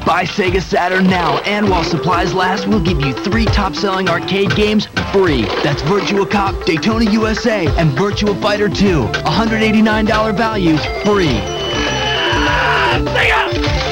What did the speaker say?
Buy Sega Saturn now, and while supplies last, we'll give you 3 top-selling arcade games free. That's Virtua Cop, Daytona USA, and Virtua Fighter 2. $189 values free. Sega!